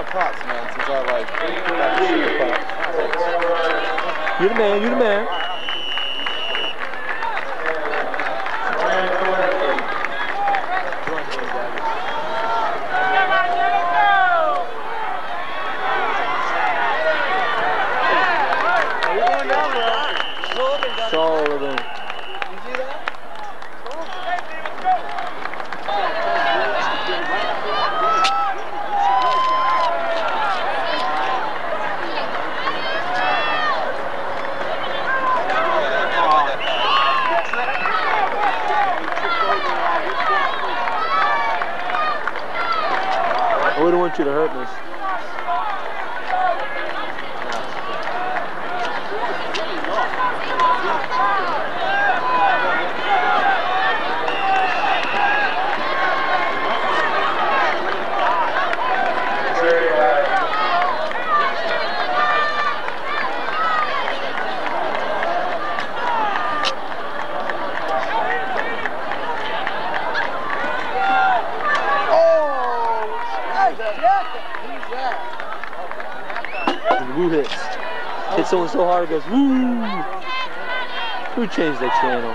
pots, man, since I like got the sugar pots. You're the man, you're the man. Sullivan. I wouldn't want you to hurt me. Woo hits. Hit someone so hard it goes woo. Who changed that channel?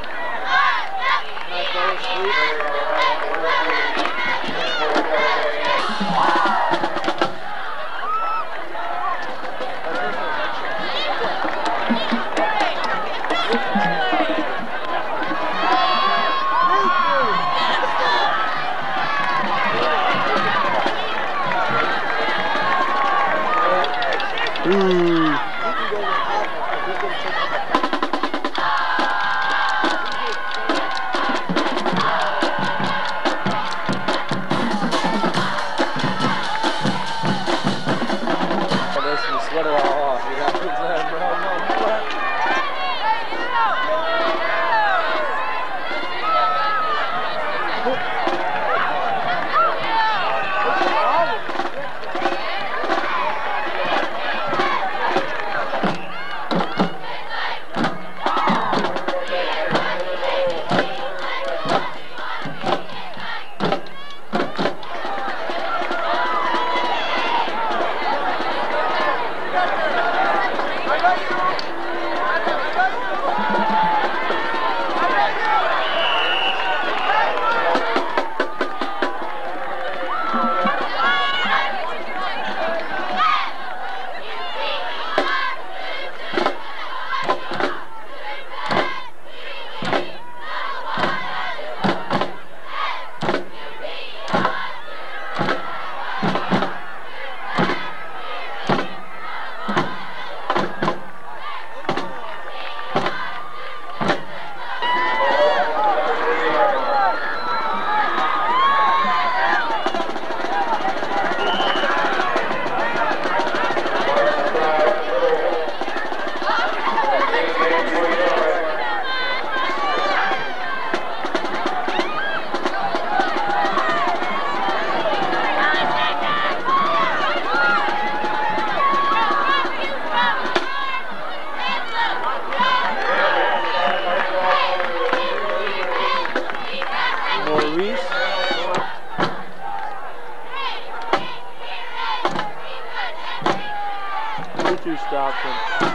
Stopped him.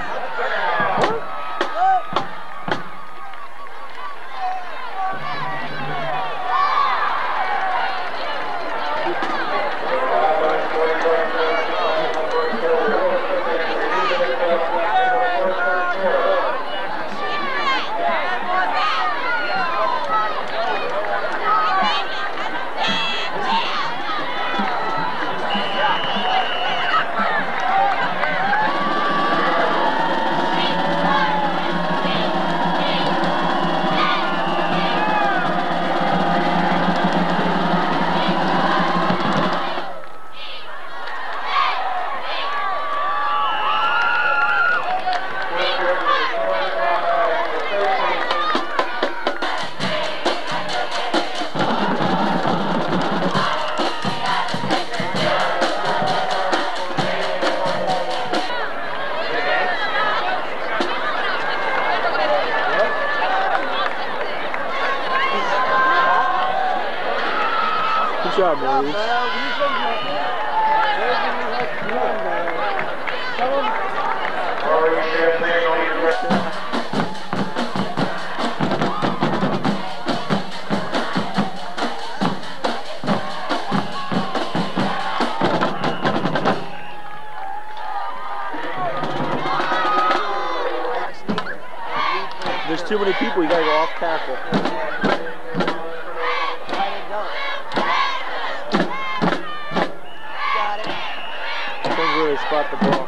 Good job, Maurice. There's too many people, you gotta go off tackle. Depends where they spot the ball.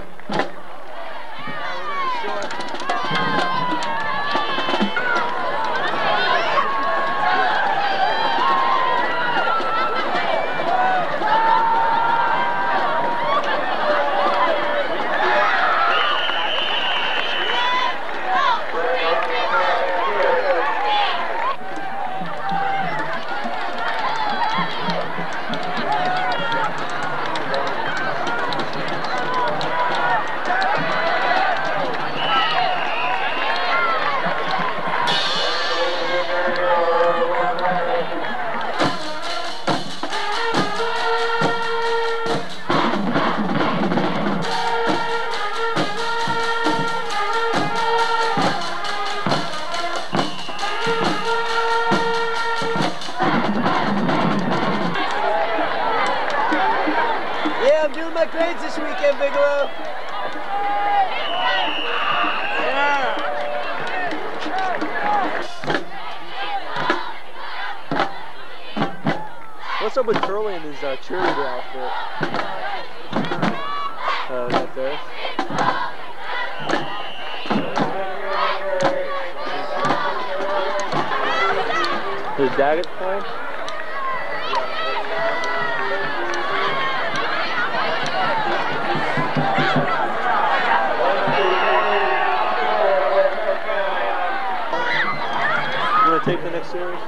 Yeah, I'm doing my grades this weekend, Bigelow. Yeah. What's up with Curly and his cheerleader outfit? Right there. Is Daggett playing? You want to take the next series?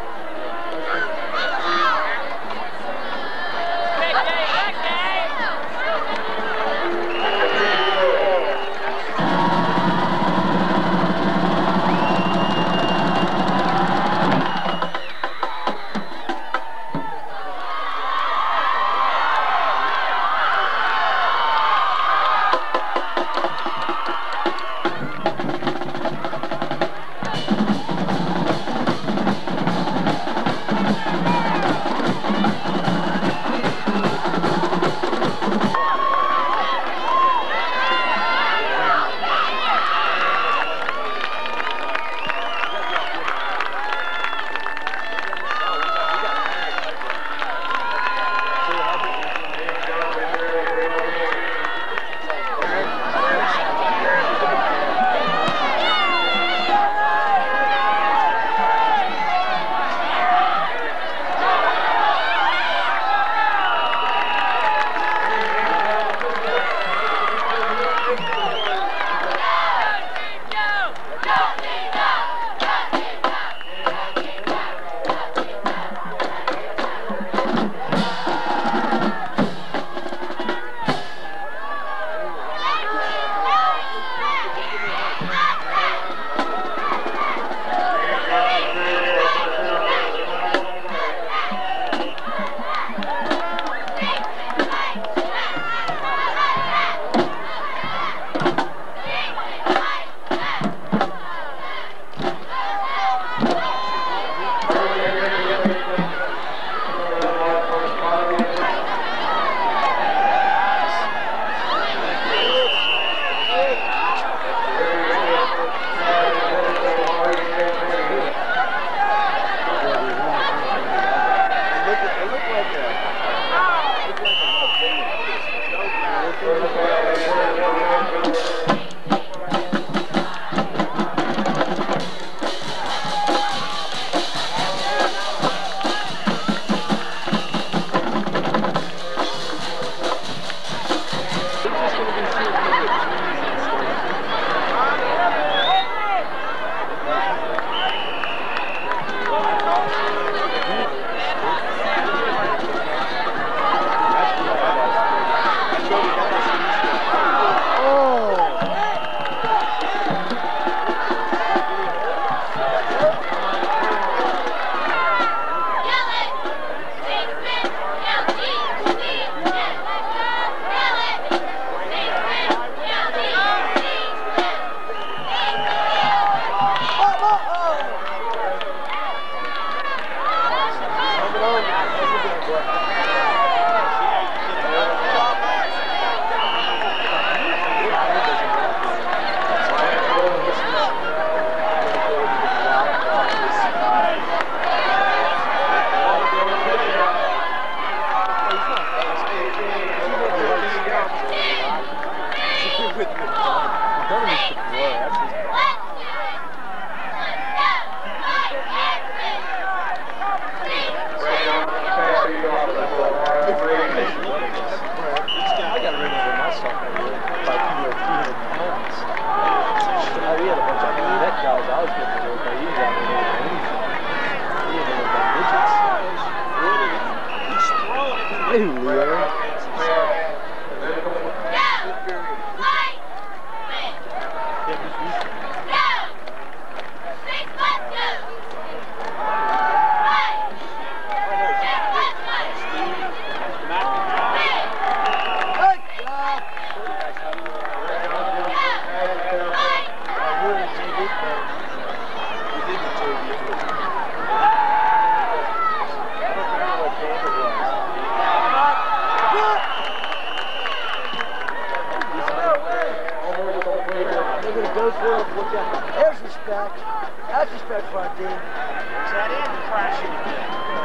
There's respect. That's respect for our team. Is that in crashing again?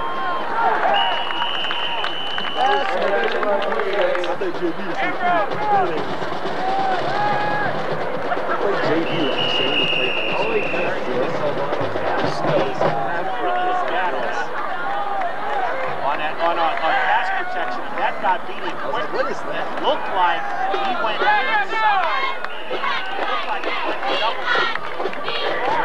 That's respect for our team. I bet JB is so cool. I played JB like the same to play for. Holy on pass protection, that got beating quick. What is that? It looked like he went inside. It looked like he went double.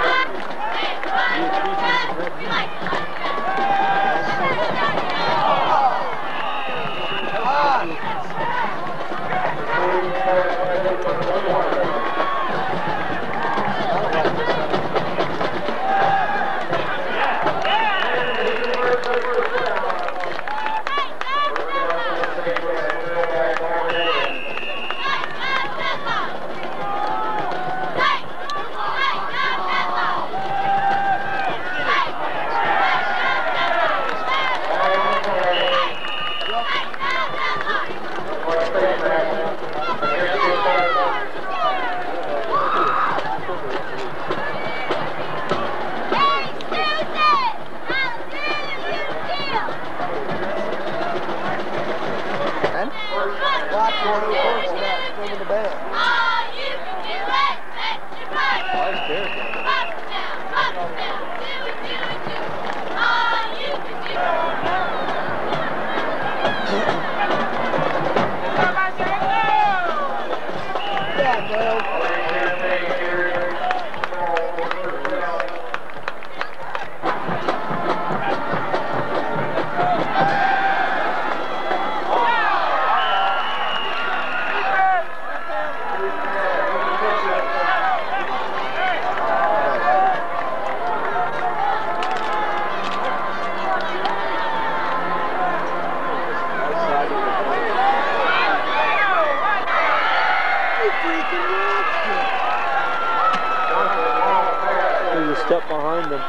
Step behind them.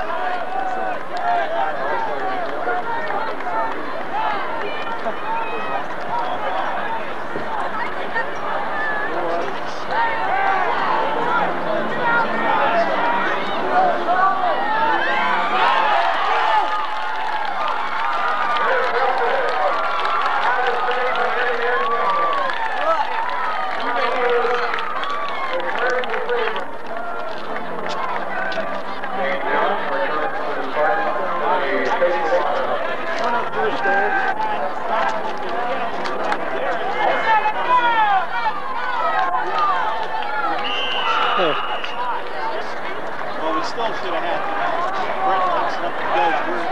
Well, we still should have had Brett comes up and goes.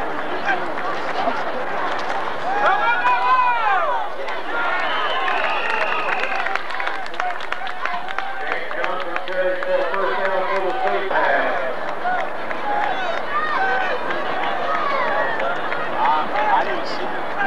I didn't see him.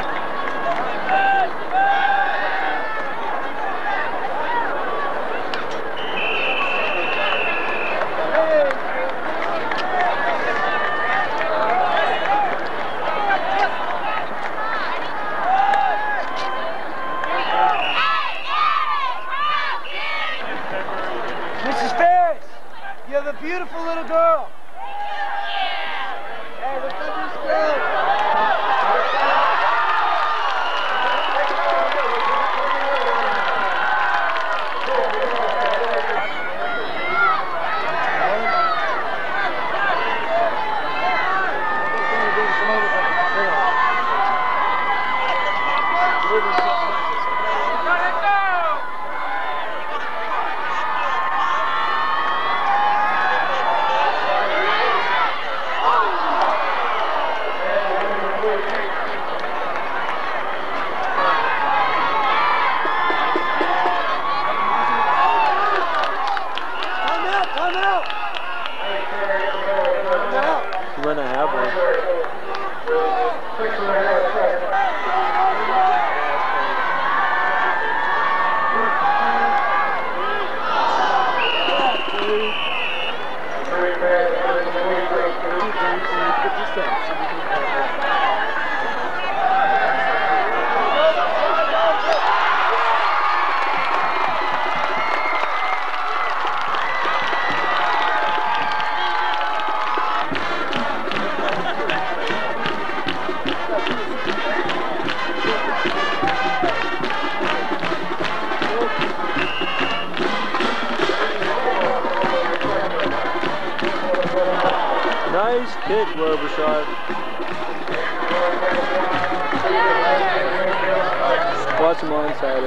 watch him on Saturday.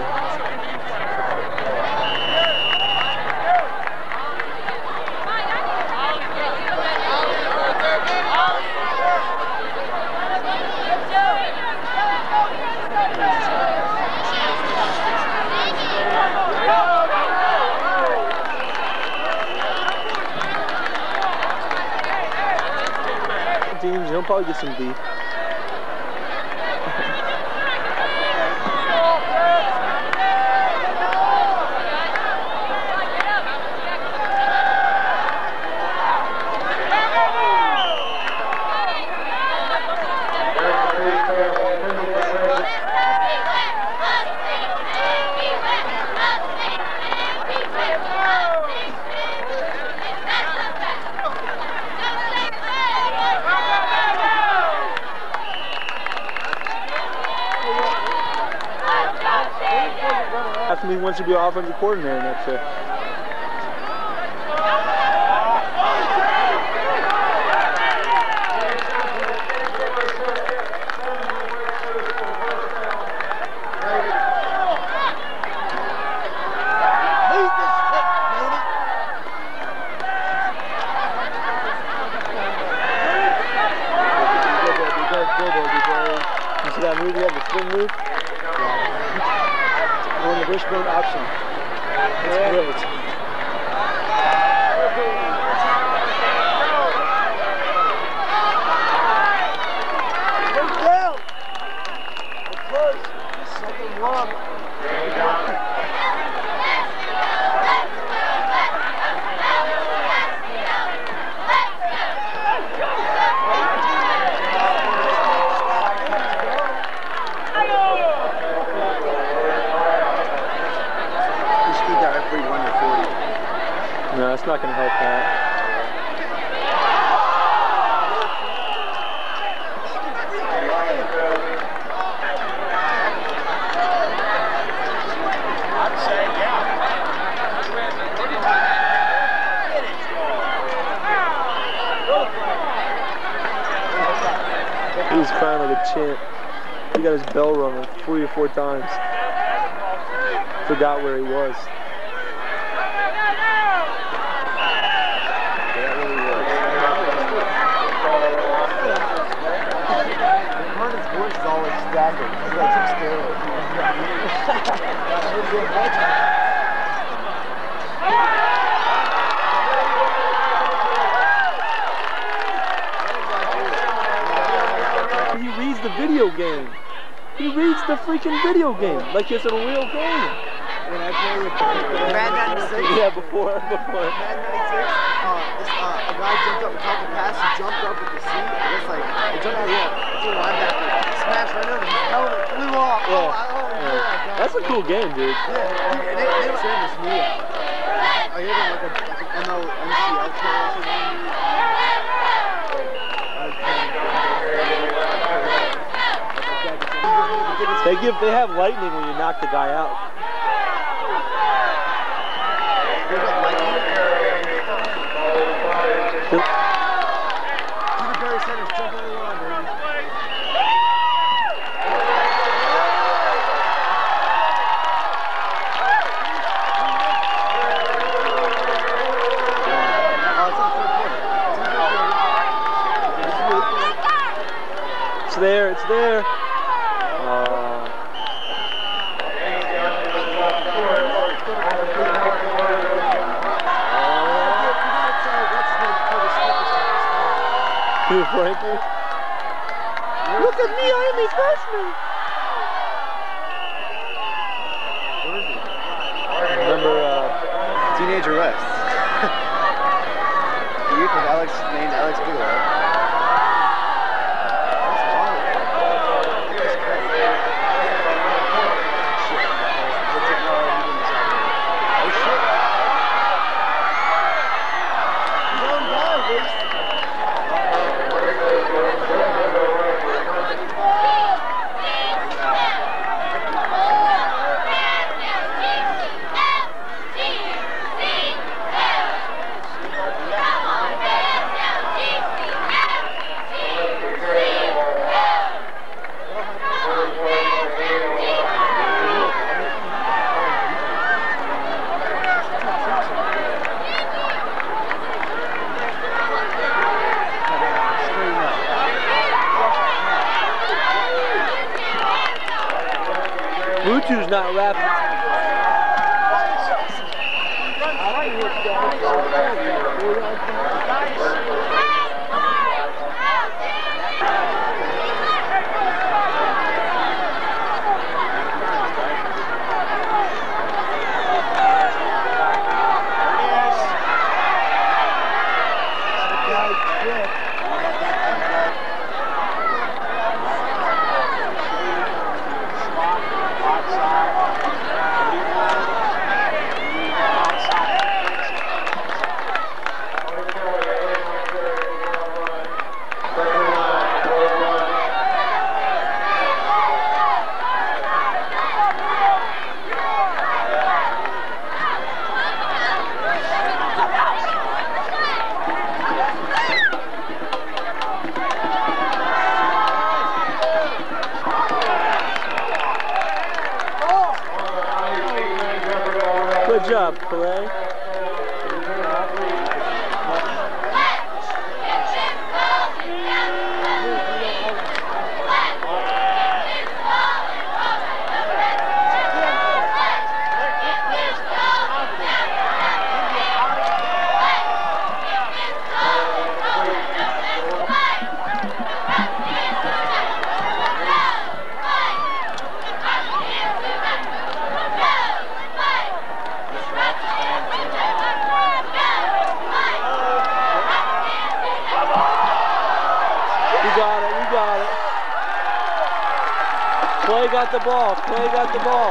Teams, you'll probably get some beef. After me wants to be an offensive coordinator next year. You see that move? You have the spin move? On the wishbone option. It's great. Go down. We're close. Something wrong. No, it's not going to help that. I'd say, yeah. He was crying like a champ. He got his bell rung like 3 or 4 times. Forgot where he was. Always staggering. It's like some steroids. He reads the video game. He reads the freaking video game like it's a real game. When I play with Mad 96. Yeah, before. Mad 96. A guy jumped up and caught the pass. He jumped up with the seat. And it's like, he jumped up, it's a linebacker. Smashed right over. His helmet flew off. Yeah. That's a cool game, dude. Yeah, and they were saying this knee out. I hear them like an MCL player or something. They have lightning when you knock the guy out. It's there. Frankie. Look at me, I am a freshman. Remember Teenage Arrest? The youth of named Alex Bigelow. Bluetooth's not rapping. Good job, Clay. Clay got the ball. Clay got the ball.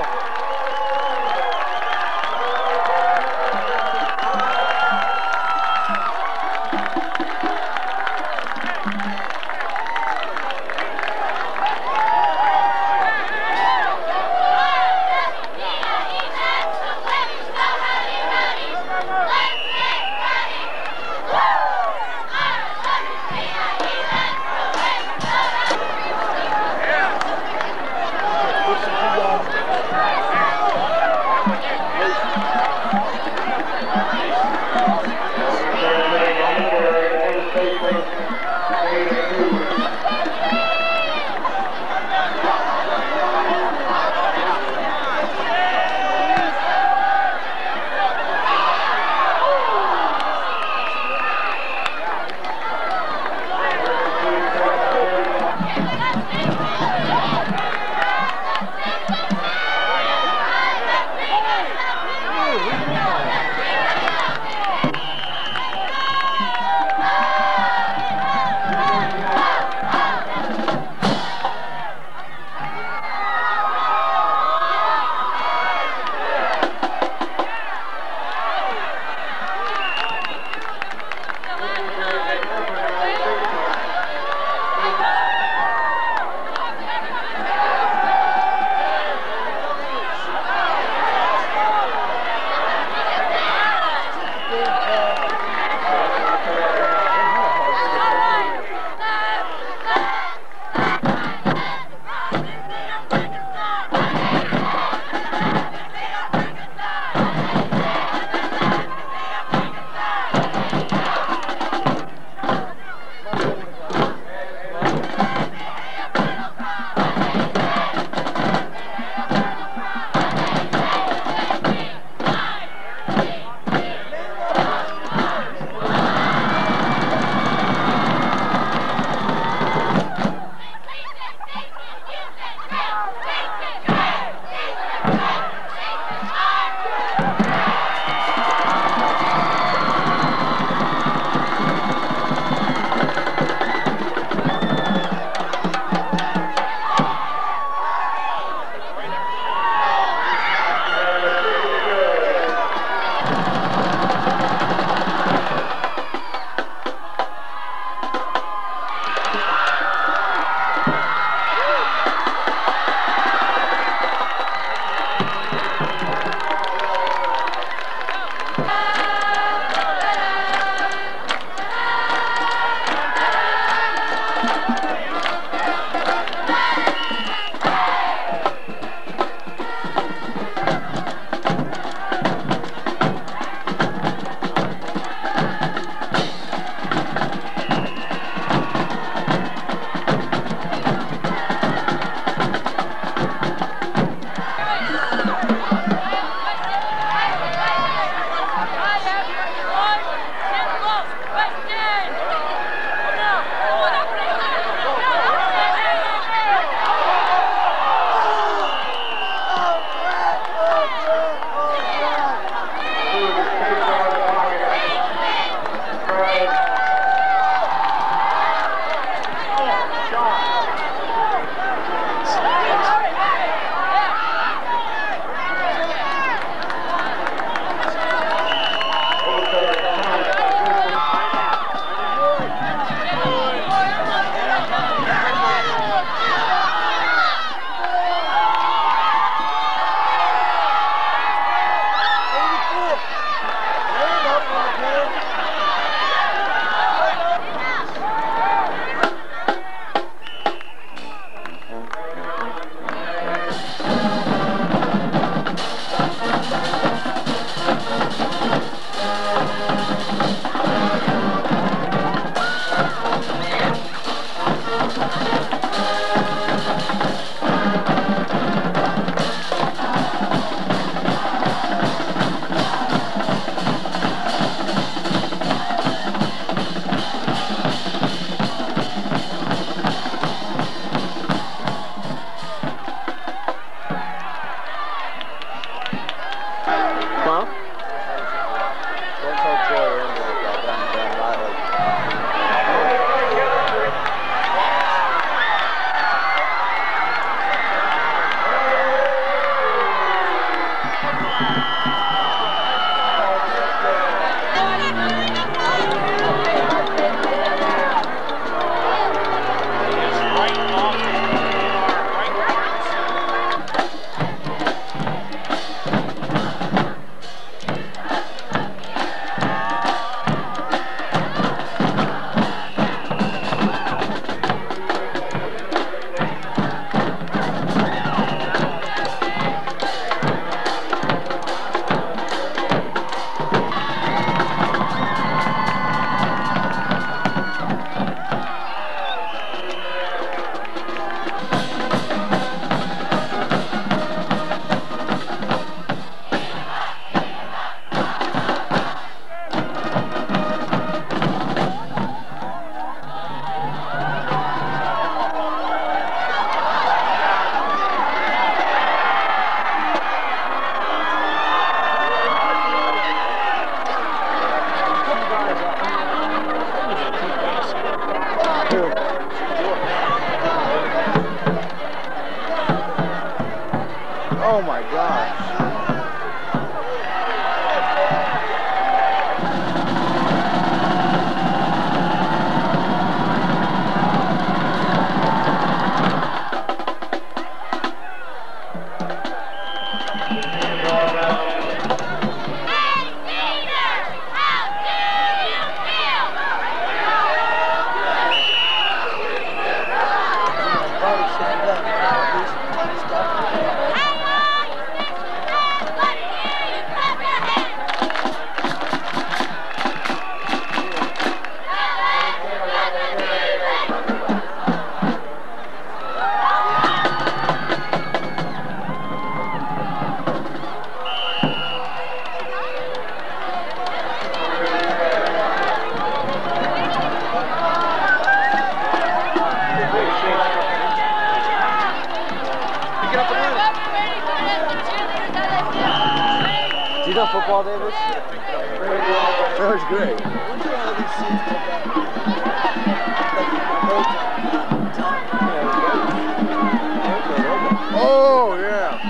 Oh my gosh. Do you know football, Davis? That was great. Oh, yeah.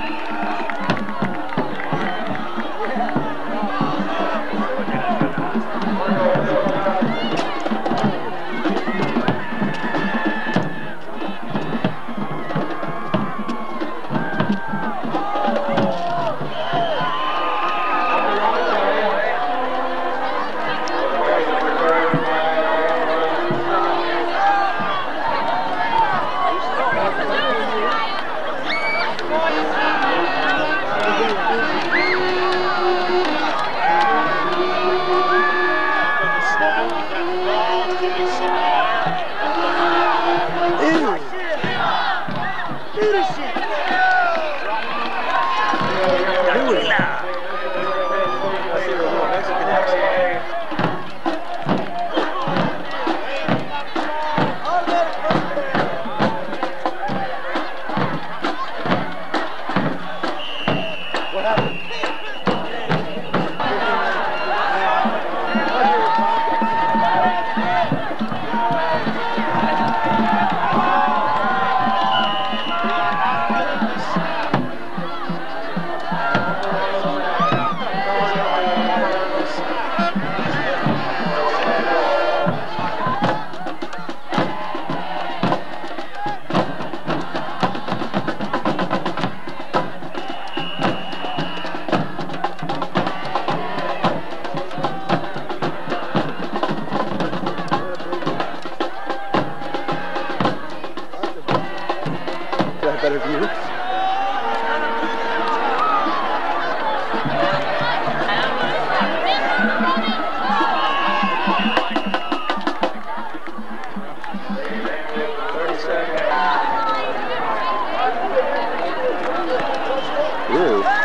Better view. Ew.